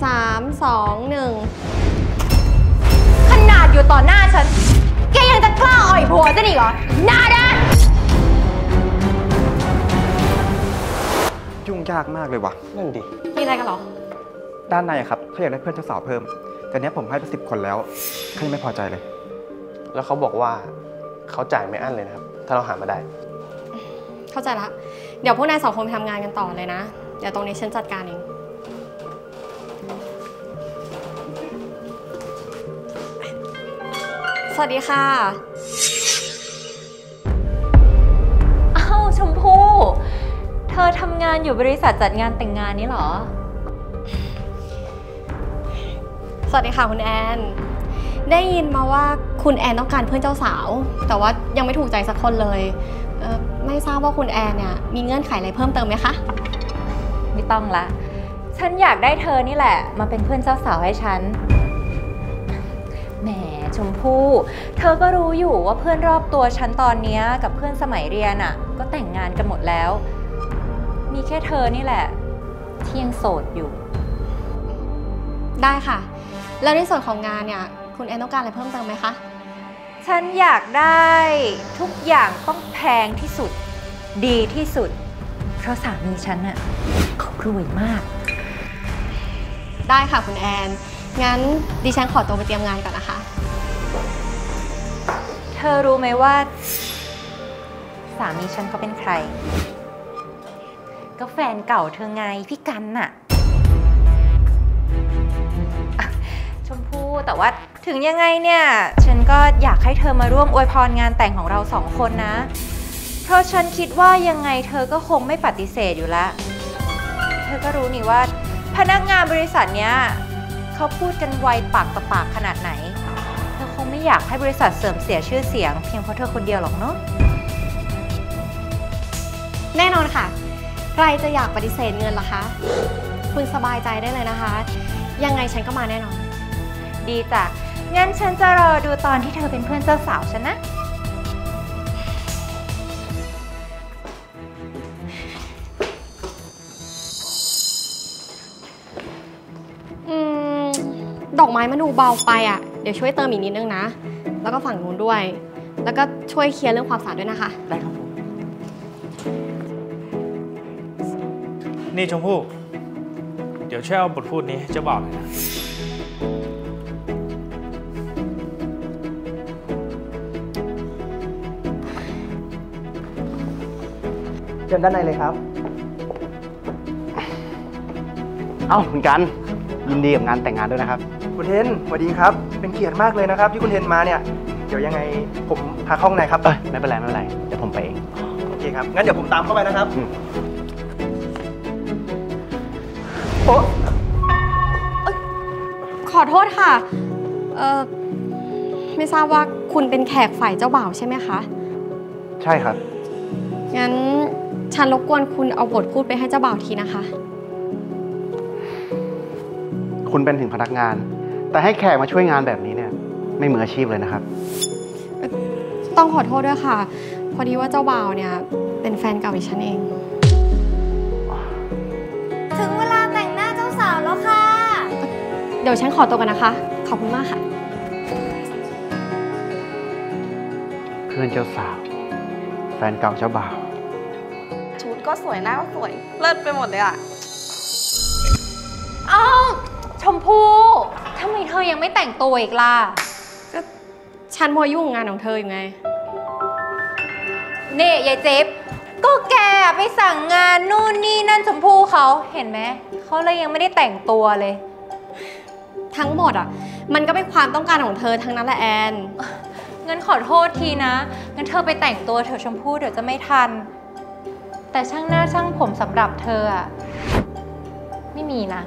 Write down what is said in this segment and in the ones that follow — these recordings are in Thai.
3 2 1 ขนาดอยู่ต่อหน้าฉันแกยังจะกล้าอ่อยผัวฉันอีกเหรอหน้าด้านยุ่งยากมากเลยวะนั่นดิมีอะไรกันหรอด้านในครับเขาอยากได้เพื่อนเจ้าสาวเพิ่มแต่เนี้ยผมให้ไป10 คนแล้วเขายังไม่พอใจเลยแล้วเขาบอกว่าเขาจ่ายไม่อั้นเลยนะครับถ้าเราหามาได้เข้าใจละเดี๋ยวพวกนาย2 คนไปทำงานกันต่อเลยนะเดี๋ยวตรงนี้ฉันจัดการเองสวัสดีค่ะอ้าวชมพู่เธอทำงานอยู่บริษัทจัดงานแต่งงานนี้เหรอสวัสดีค่ะคุณแอนได้ยินมาว่าคุณแอนต้องการเพื่อนเจ้าสาวแต่ว่ายังไม่ถูกใจสักคนเลยไม่ทราบว่าคุณแอนเนี่ยมีเงื่อนไขอะไรเพิ่มเติมไหมคะไม่ต้องละฉันอยากได้เธอนี่แหละมาเป็นเพื่อนเจ้าสาวให้ฉันแหมชมพู่เธอก็รู้อยู่ว่าเพื่อนรอบตัวฉันตอนนี้กับเพื่อนสมัยเรียนอ่ะก็แต่งงานกันหมดแล้วมีแค่เธอนี่แหละที่ยังโสดอยู่ได้ค่ะแล้วในส่วนของงานเนี่ยคุณแอนต้องการอะไรเพิ่มเติมไหมคะฉันอยากได้ทุกอย่างต้องแพงที่สุดดีที่สุดเพราะสามีฉันน่ะเขารวยมากได้ค่ะคุณแอนงั้นดิฉันขอตัวไปเตรียมงานก่อนนะคะเธอรู้ไหมว่าสามีฉันเขาเป็นใครก็แฟนเก่าเธอไงพี่กันน่ะชมพู่แต่ว่าถึงยังไงเนี่ยฉันก็อยากให้เธอมาร่วมอวยพรงานแต่งของเรา2 คนนะเพราะฉันคิดว่ายังไงเธอก็คงไม่ปฏิเสธอยู่แล้วเธอก็รู้นี่ว่าพนักงานบริษัทเนี้ยเขาพูดกันไวปากต่อปากขนาดไหนเธอคงไม่อยากให้บริษัทเสื่อมเสียชื่อเสียงเพียงเพราะเธอคนเดียวหรอกเนาะแน่นอนค่ะใครจะอยากปฏิเสธเงินล่ะคะคุณสบายใจได้เลยนะคะยังไงฉันก็มาแน่นอนดีจ้ะงั้นฉันจะรอดูตอนที่เธอเป็นเพื่อนเจ้าสาวฉันนะดอกไม้มันดูเบาไปอ่ะเดี๋ยวช่วยเติมอีกนิดนึงนะแล้วก็ฝั่งนู้นด้วยแล้วก็ช่วยเคลียร์เรื่องความสะอาดด้วยนะคะได้ครับผมนี่ชมพู่เดี๋ยวช่วยเอาบทพูดนี้ให้เจ้าบ่าวหน่อยนะเชิญด้านในเลยครับเอ้าคุณกันยินดีกับงานแต่งงานด้วยนะครับคุณเทนสวัสดีครับเป็นเกียรติมากเลยนะครับที่คุณเทนมาเนี่ยเดี๋ยวยังไงผมพาเข้าข้างในครับไม่เป็นไรไม่เป็นไรเดี๋ยวผมไปเองโอเคครับงั้นเดี๋ยวผมตามเข้าไปนะครับโอ๊ะขอโทษค่ะไม่ทราบว่าคุณเป็นแขกฝ่ายเจ้าบ่าวใช่ไหมคะใช่ครับงั้นฉันรบกวนคุณเอาบทพูดไปให้เจ้าบ่าวทีนะคะคุณเป็นถึงพนักงานแต่ให้แขกมาช่วยงานแบบนี้เนี่ยไม่มืออาชีพเลยนะครับต้องขอโทษด้วยค่ะพอดีว่าเจ้าบ่าวเนี่ยเป็นแฟนเก่าดิฉันเองถึงเวลาแต่งหน้าเจ้าสาวแล้วค่ะเดี๋ยวฉันขอตัวกันนะคะขอบคุณมากค่ะเพื่อนเจ้าสาวแฟนเก่าเจ้าบ่าวชุดก็สวยหน้าก็สวยเลิศไปหมดเลยอ่ะอ้าวชมพู่ทำไมเธอยังไม่แต่งตัวอีกล่ะก็ฉันมัวยุ่งงานของเธออยู่ไงนี่ยายเจ๊บก็แกไปสั่งงานนู่นนี่นั่นชมพู่เขาเห็นไหมเขาเลยยังไม่ได้แต่งตัวเลยทั้งหมดอ่ะมันก็เป็นความต้องการของเธอทั้งนั้นแหละแอนงั้นขอโทษทีนะงั้นเธอไปแต่งตัวเถอะชมพู่เดี๋ยวจะไม่ทันแต่ช่างหน้าช่างผมสำหรับเธออะไม่มีนะ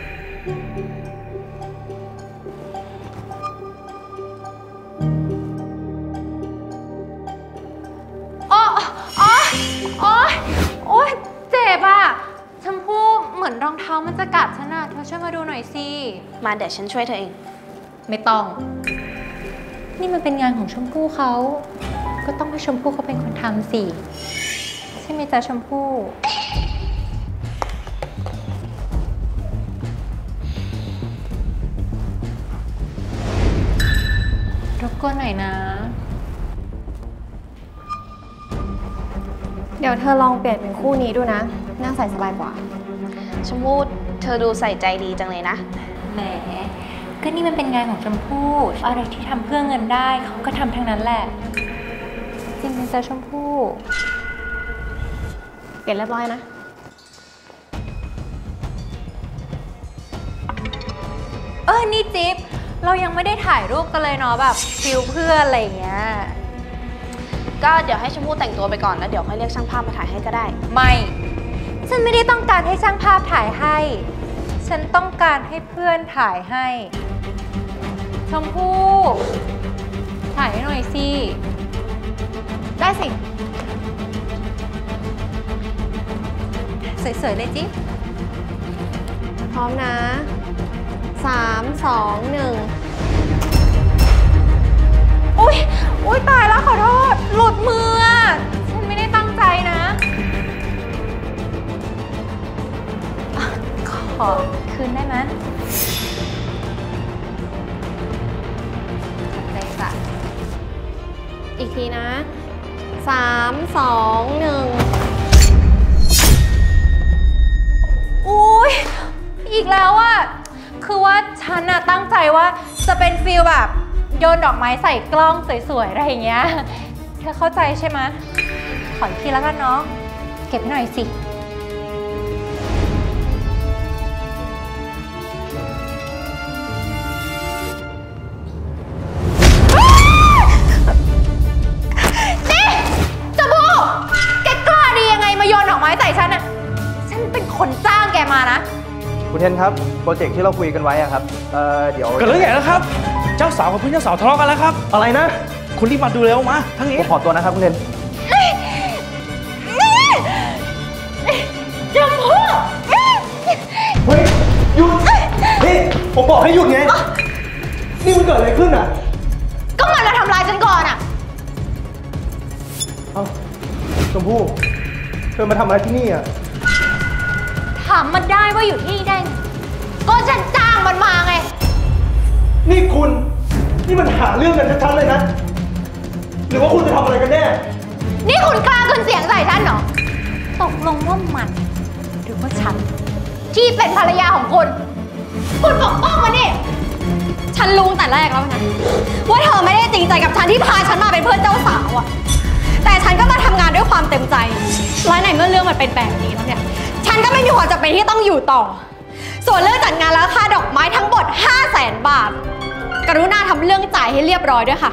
โอ๊ยเจ็บอ่ะชมพู่เหมือนรองเท้ามันจะกัดฉันอ่ะเธอช่วยมาดูหน่อยสิมาเดี๋ยวฉันช่วยเธอเองไม่ต้องนี่มันเป็นงานของชมพู่เขาก็ต้องให้ชมพู่เขาเป็นคนทำสิใช่ไหมจ๊ะชมพู่กวนหน่อยนะเดี๋ยวเธอลองเปลี่ยนเป็นคู่นี้ดูนะน่าใส่สบายกว่าชมพู่เธอดูใส่ใจดีจังเลยนะแหม ก็นี่มันเป็นงานของชมพู่อะไรที่ทำเพื่อเงินได้เขาก็ทำทั้งนั้นแหละ จริงๆจะชมพู่เปลี่ยนเรียบร้อยนะนี่จิ๊บเรายังไม่ได้ถ่ายรูปกันเลยเนาะแบบฟิลเพื่ออะไรอย่างเงี้ยก็เดี๋ยวให้ชมพู่แต่งตัวไปก่อนแล้วเดี๋ยวค่อยเรียกช่างภาพมาถ่ายให้ก็ได้ไม่ ฉันไม่ได้ต้องการให้ช่างภาพถ่ายให้ ฉันต้องการให้เพื่อนถ่ายให้ ชมพู่ถ่ายให้หน่อยสิได้สิสวยๆเลยจิ๊บพร้อมนะ 3 2 1 อุ๊ยตายแล้วขอโทษ หลุดมืออะฉันไม่ได้ตั้งใจนะอ่ะขอคืนได้ไหมขอบใจจ้ะอีกทีนะ 3 2 1 อุ๊ยอีกแล้วอะคือว่าฉันอะตั้งใจว่าจะเป็นฟีลแบบโยนดอกไม้ใส่กล้องสวยๆอะไรอย่างเงี้ย เธอเข้าใจใช่ไหมขออีกทีแล้วกันเนาะ เก็บให้หน่อยสิ นี่จมูกแกกล้าดียังไงมาโยนดอกไม้ใส่ฉันอะฉันเป็นคนจ้างแกมานะคุณเทนครับโปรเจกต์ที่เราคุยกันไว้อะครับเดี๋ยวเกิดเรื่องใหญ่แล้วครับ เจ้าสาวกับเพื่อนเจ้าสาวทะเลาะกันแล้วครับอะไรนะคุณรีบมาดูเร็วมาทั้งนี้ผมขอตัวนะครับคุณเทนจมูกเฮ้ยหยุดนี่ผมบอกให้หยุดไงนี่มันเกิดอะไรขึ้นอ่ะก็มันมาทำร้ายฉันก่อนอะเอ้าชมพู่เธอมาทำอะไรที่นี่อ่ะถามมันได้ว่าอยู่ที่นี่ได้ไงก็ฉันจ้างมันมาไงนี่คุณนี่มันหาเรื่องกันชัดๆเลยนะหรือว่าคุณจะทำอะไรกันแน่นี่คุณกล้าขึ้นเสียงใส่ฉันเหรอ ตกลงว่ามัน หรือว่าฉัน ที่เป็นภรรยาของคุณ คุณปกป้องมันนี่ฉันรู้ตั้งแต่แรกแล้วนะว่าเธอไม่ได้จริงใจกับฉันที่พาฉันมาเป็นเพื่อนเจ้าสาวอะแต่ฉันก็มาทำงานด้วยความเต็มใจและในเมื่อเรื่องมันเป็นแบบนี้แล้วเนี่ยฉันก็ไม่มีความจำเป็นที่ต้องอยู่ต่อ ส่วนเรื่องจัดงานและค่าดอกไม้ทั้งหมด 500,000 บาทกรุณาทำเรื่องจ่ายให้เรียบร้อยด้วยค่ะ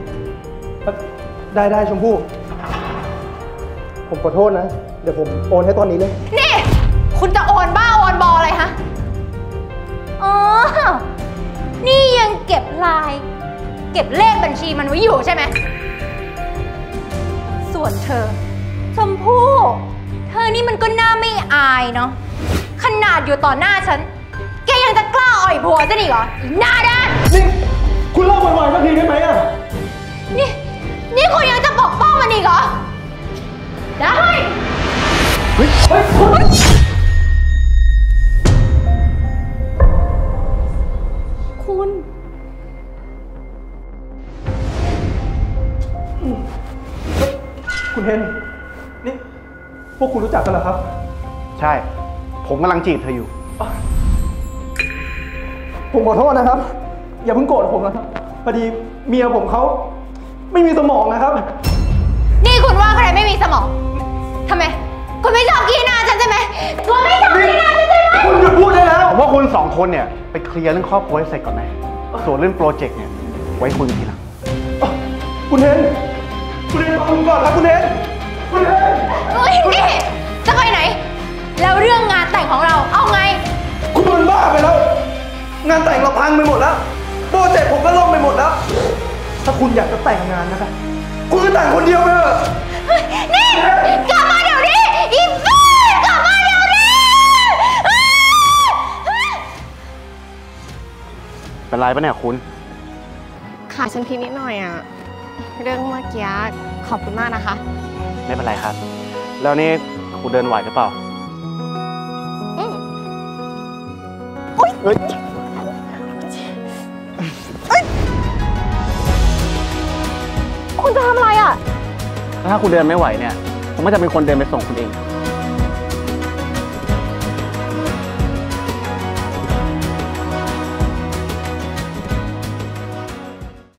ได้ชมพู่ผมขอโทษนะ เดี๋ยวผมโอนให้ตอนนี้เลยนี่ คุณจะโอนบ้าโอนบออะไรฮะ อ๋อ นี่ยังเก็บลาย เก็บเลขบัญชีมันไว้อยู่ใช่ไหม ส่วนเธอ ชมพู่ เธอนี่มันก็น่าไม่อายเนาะ ขนาดอยู่ต่อหน้าฉัน แกยังจะกล้าอ่อยผัวฉันอีกเหรออีหน้าด้านนี่คุณเลิกบ่อยๆสักทีได้ไหมอ่ะนี่คุณยังจะปกป้องมันอีกเหรอ ได้เฮ้ยคุณ คุณเทนนี่พวกคุณรู้จักกันเหรอครับใช่ ผมกำลังจีบเธออยู่ผมขอโทษนะครับ อย่าเพิ่งโกรธผมนะครับพอดีเมียผมเขาไม่มีสมองนะครับนี่คุณว่าใครไม่มีสมอง ทำไม คุณไม่ชอบขี้หน้าฉันใช่ไหมคุณไม่ชอบขี้หน้าฉันใช่ไหมคุณหยุดพูดได้แล้วผมว่าคุณสองคนเนี่ยไปเคลียร์เรื่องครอบครัวให้เสร็จก่อนไหมส่วนเรื่องโปรเจกต์เนี่ยไว้คุยกันทีหลังคุณเทนฟังผมก่อนครับคุณเทนคุณเทนเฮ้ยนี่ จะไปไหน แล้วเรื่องงานแต่งของเรา เอาไงคุณมันบ้าไปแล้ว งานแต่งเราพังไปหมดแล้ว โปรเจกต์ผมก็ล่มไปหมดแล้ว ถ้าคุณอยากจะแต่งงานนะครับ คุณก็แต่งคนเดียวไปเถอะนี่กลับมาเดี๋ยวนี้อีบ้ากลับมาเดี๋ยวนี้เป็นไรปะเนี่ยคุณขาฉันพีนิดหน่อยอะเรื่องเมื่อกี้ขอบคุณมากนะคะไม่เป็นไรครับ แล้วนี่คุณเดินไหวหรือเปล่าเฮ้ยคุณจะทำอะไรอ่ะถ้าคุณเดินไม่ไหวเนี่ย ผมก็จะเป็นคนเดินไปส่งคุณเอง